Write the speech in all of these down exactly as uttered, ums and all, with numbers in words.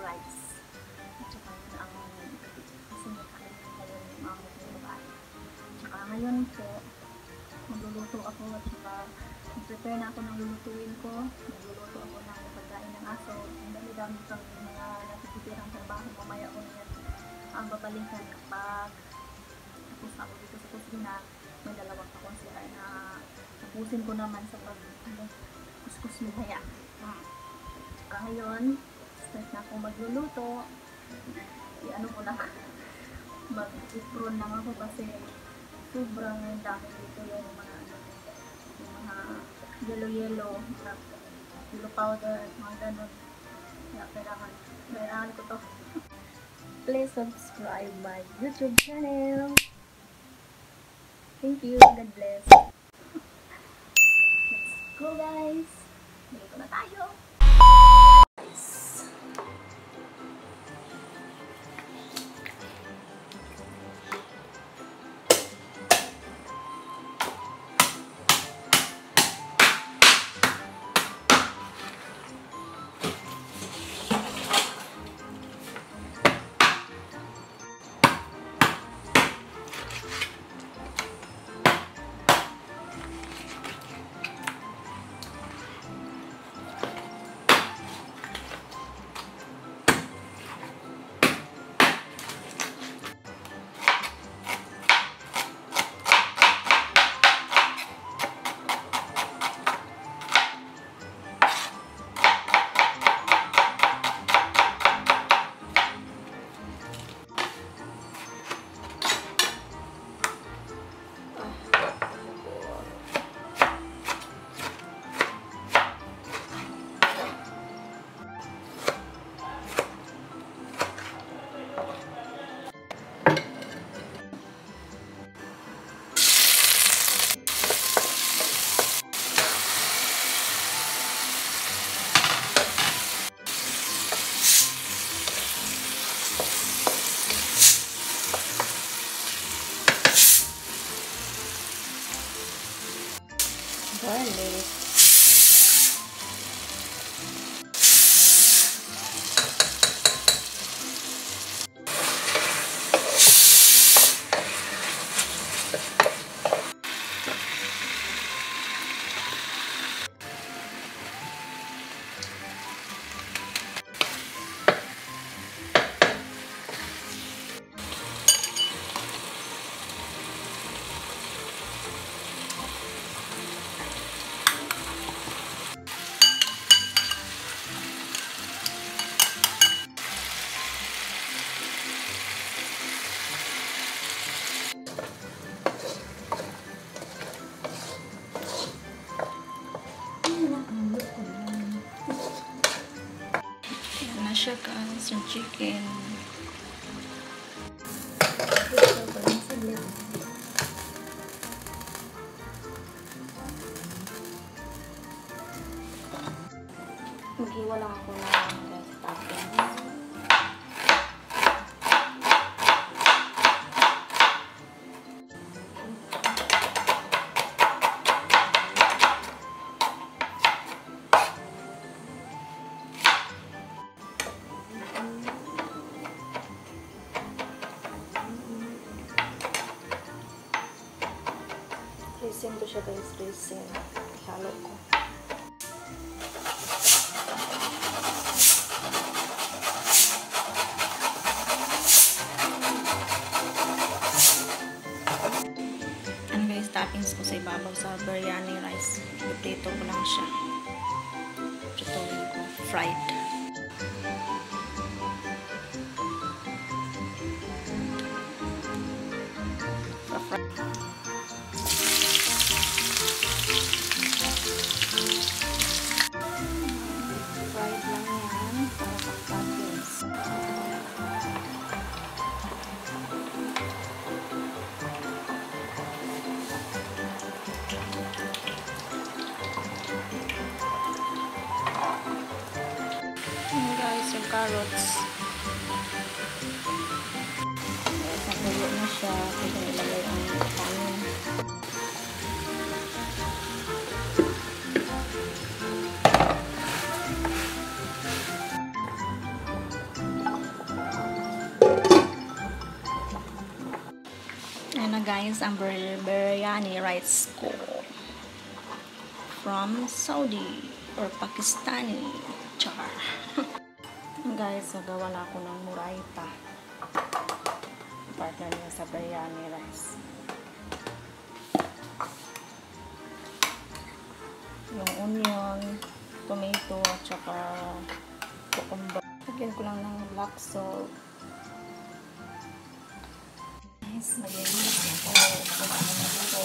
rice. At saka yun ang sinikain ngayon yung mga mga babae. At saka ngayon po, magluluto ako at saka prepare na ako ng lulutuin ko. Magluluto ako ng pagkain ng aso. Ang dami-dami pang mga natititirang trabaho. Mamaya ko na yan ang babalikan kapag tapos ako dito sa kusina. May dalawang kakonsira na tapusin ko naman sa pag ano, kuskus mamaya. Hmm. Saka ngayon, start na akong magluluto. I-ano ko lang, mag-ipron lang ako kasi sobrang dami dito yung mga yung mga yellow-yellow, mga yellow powder, mga ganun. Kaya kailangan, kailangan ko to. Please subscribe my YouTube channel. Thank you. God bless. Let's go guys. Dito na tayo. Garlic. Siya guys, yung chicken. Maghiwa lang ako ng guys toppings. Racing to siya guys, racing. Halo ko. Ano guys, toppings ko sa ibabaw sa biryani rice. Potato ko lang siya. Ito ko, fried. So, fried. Yung carrots. Nakulo na siya. Pwede nilagay ang kanin. na guys ang biryani rice ko. From Saudi or Pakistani. Char. Guys, nagawa na ako ng muraita. Partner niya sa biryani rice. Yung onion, tomato, at saka cucumber. Lagyan ko lang ng black salt. Guys, mag-inis na po. Kumain na po.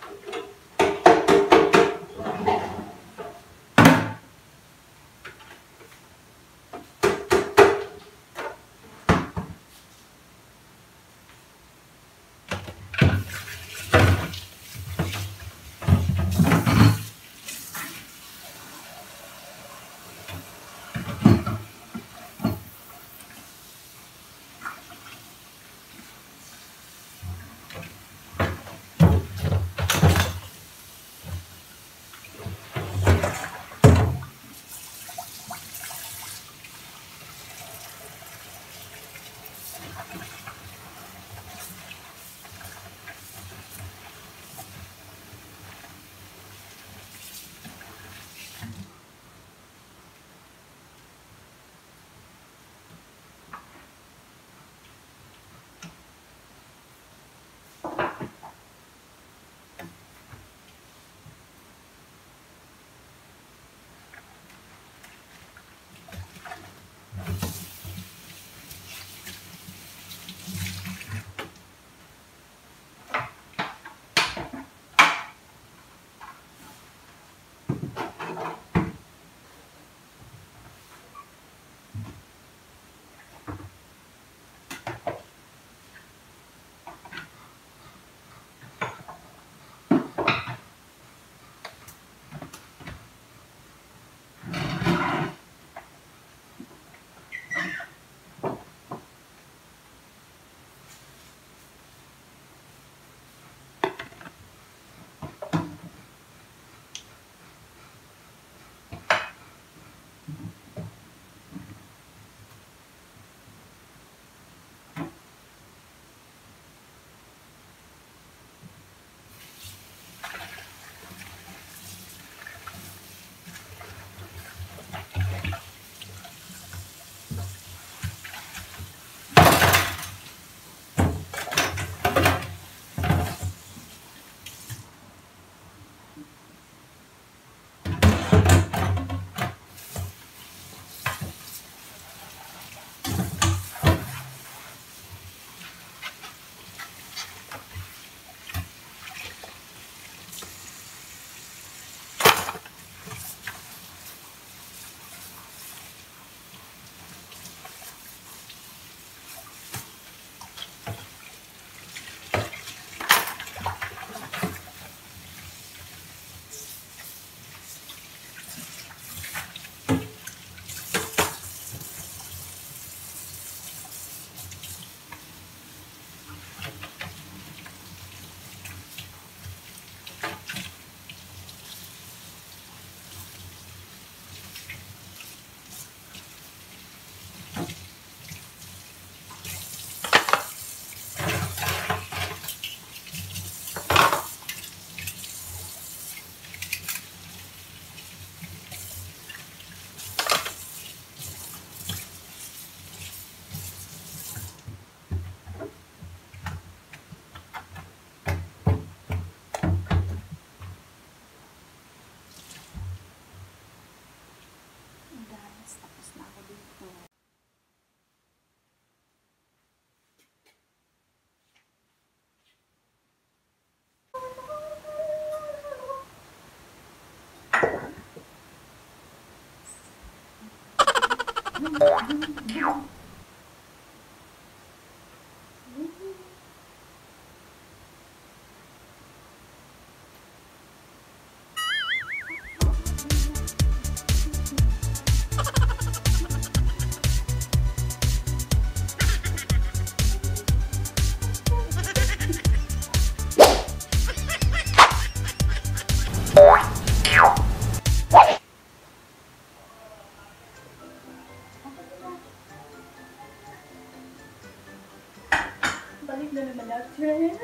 Balik na naman natin.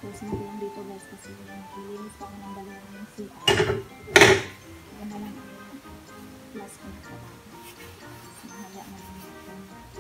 tapusin ko lang dito guys kasi naglilinis pa ako ng dalawang C R. Yan na lang ang last ko na trabaho. Mahala na lang ito.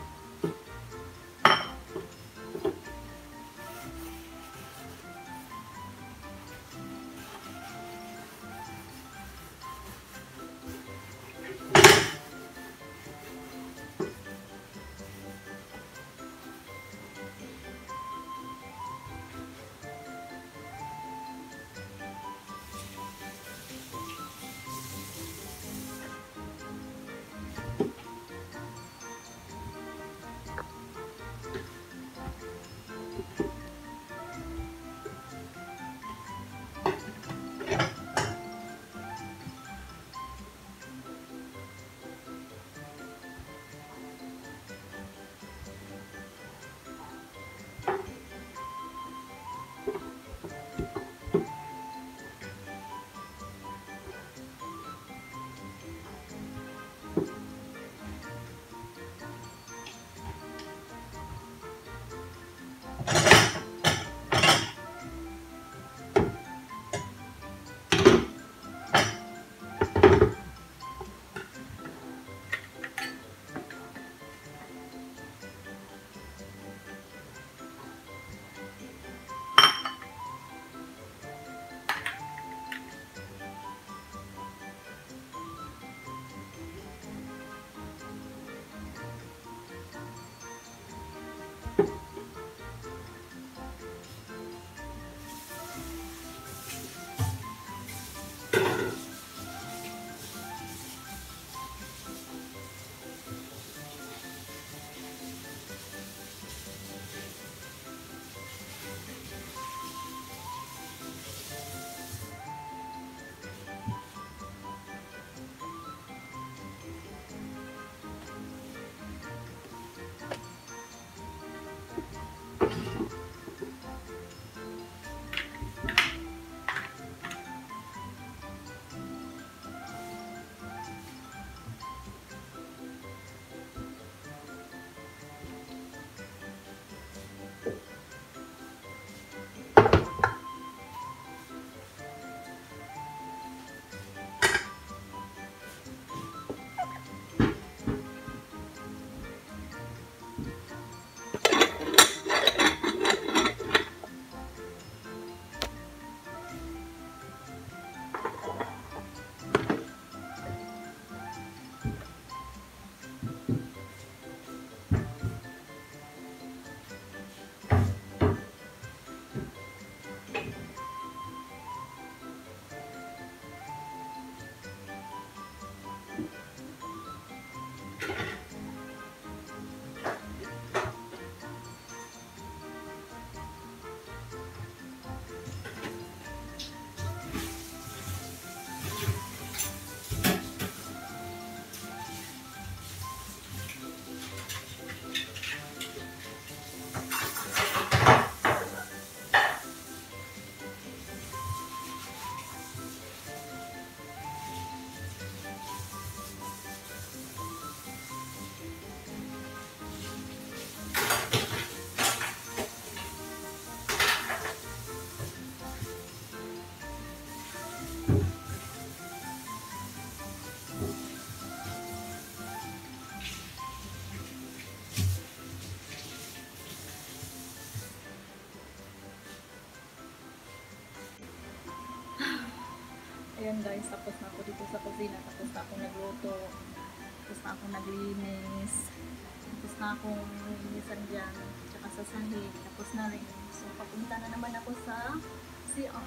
Ayan guys, tapos na ako dito sa kusina, tapos na ako nagluto, tapos na ako naglinis, tapos na akong linisan dyan, tsaka sa sahig, tapos na rin. So papunta na naman ako sa C R.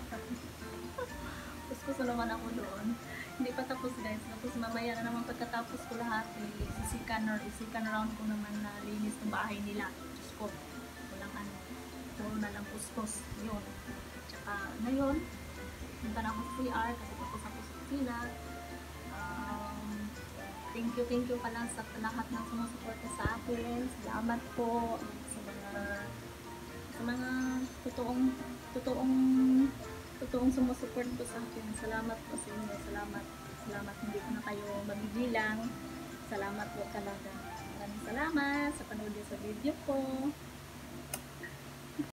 Kuskus na naman ako doon. Hindi pa tapos guys, tapos mamaya na naman pagkatapos ko lahat, isisikan or isikan round ko naman na linis ng bahay nila. Diyos ko, walang ano, puro na lang kuskus, yun. Tsaka ngayon, punta na ako sa C R kasi tapos ako sa kusina. Um, thank you, thank you pala sa lahat ng sumusuporta sa akin. Salamat po sa mga sa mga totoong totoong totoong sumusuport po sa akin. Salamat po sa inyo. Salamat. Salamat. Hindi ko na kayo mabibilang. Salamat po talaga. Maraming salamat sa panood sa video ko.